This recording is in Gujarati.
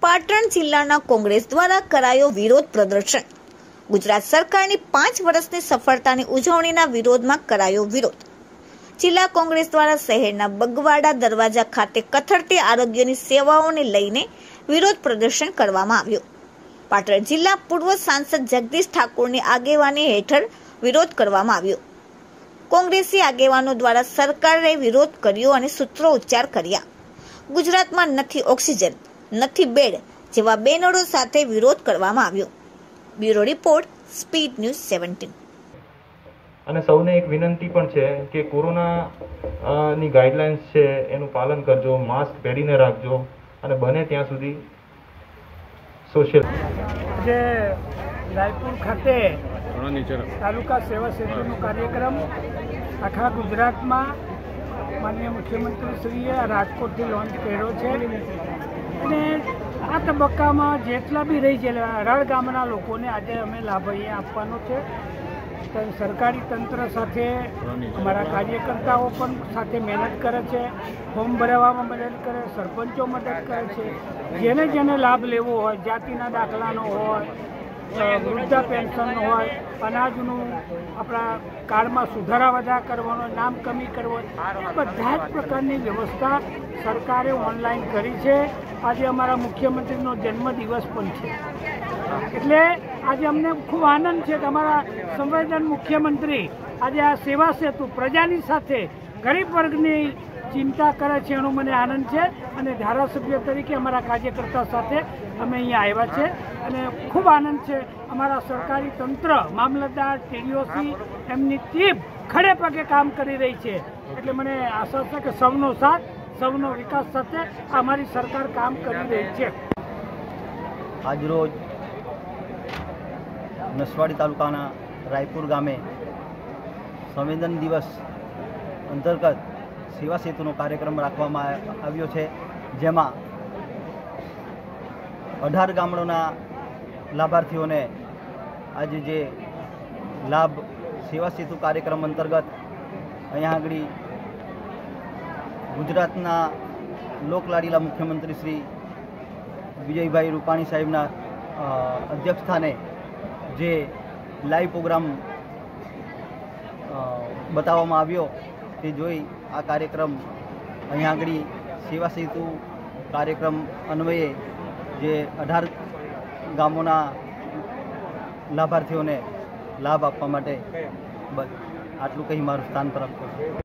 પાટણ જિલ્લાના કોંગ્રેસ દ્વારા કરાયો વિરોધ પ્રદર્શન। ગુજરાત સરકારની 5 વર્ષની સફળતાની ઉજવણીના વિરોધમાં કરાયો વિરોધ। જિલ્લા કોંગ્રેસ દ્વારા શહેરના બગવાડા દરવાજા ખાતે કથળતી આરોગ્યની સેવાઓને લઈને વિરોધ પ્રદર્શન કરવામાં આવ્યું। પાટણ જિલ્લા પૂર્વ સાંસદ જગદીશ ઠાકોરની આગેવાની હેઠળ વિરોધ કરવામાં આવ્યો। કોંગ્રેસી આગેવાનો દ્વારા સરકારે વિરોધ કર્યો અને સૂત્રો ઉચ્ચાર કર્યા। ગુજરાતમાં નથી ઓક્સિજન, નથી બેડ જેવા બેનરો સાથે વિરોધ કરવામાં આવ્યો। Bureau report, speed news 17। અને સૌને એક વિનંતી પણ છે કે કોરોના ની ગાઈડલાઇન્સ છે એનું પાલન કરજો, માસ્ક પહેરીને રાખજો અને બને ત્યાં સુધી સોશિયલ। આજે રાયપુર ખાતે તાલુકા સેવા સેતુનો કાર્યક્રમ આખા ગુજરાતમાં માનનીય મુખ્યમંત્રીશ્રીએ રાજકોટથી લોન્ચ કર્યો છે અને આ તબક્કામાં જેટલા બી રહી ગયેલા રળ ગામના લોકોને આજે અમે લાભ અહીંયા આપવાનો છે। સરકારી તંત્ર સાથે અમારા કાર્યકર્તાઓ પણ સાથે મહેનત કરે છે, ફોર્મ ભરાવવામાં મદદ કરે, સરપંચો મદદ કરે છે। જેને જેને લાભ લેવો હોય, જાતિના દાખલાનો હોય, વૃદ્ધા પેન્શનનો હોય, અનાજનું આપણા કાર્ડમાં સુધારા વધારા કરવાનો, નામ કમી કરવો, બધા જ પ્રકારની વ્યવસ્થા સરકારે ઓનલાઈન કરી છે। આજે અમારા મુખ્યમંત્રીનો જન્મદિવસ પણ છે, એટલે આજે અમને ખૂબ આનંદ છે કે અમારા સંવેદન મુખ્યમંત્રી આજે આ સેવા સેતુ પ્રજાની સાથે ગરીબ વર્ગની ચિંતા કરે છે, એનો મને આનંદ છે। અને ધારાસભ્ય તરીકે અમારા કાર્યકર્તા સાથે અમે અહીંયા આવ્યા છે અને ખૂબ આનંદ છે। અમારા સરકારી તંત્ર, મામલતદાર, ટીડીઓસી, એમની ટીમ ખડે પગે કામ કરી રહી છે, એટલે મને આશા છે કે સૌનો સાથ, સૌનો વિકાસ સાથે અમારી સરકાર કામ કરી રહી છે। આજરોજ નસવાડી તાલુકાના રાયપુર ગામે સંવેદન દિવસ અંતર્ગત સેવા સેતુનો કાર્યક્રમ રાખવામાં આવ્યો છે, જેમાં 18 ગામડાના લાભાર્થીઓને આજે જે લાભ સેવા સેતુ કાર્યક્રમ અંતર્ગત અહીંયા આગળ ગુજરાતના લોકલાડીલા મુખ્યમંત્રી શ્રી વિજયભાઈ રૂપાણી સાહેબના અધ્યક્ષસ્થાને જે લાઈવ પ્રોગ્રામ બતાવવામાં આવ્યો તે જોઈ આ કાર્યક્રમ અહીંયા આગળ સેવા સેતુ કાર્યક્રમ અન્વયે જે 18 ગામોના લાભાર્થીઓને લાભ આપવા માટે આટલું કહી મારું સ્થાન પર આપું।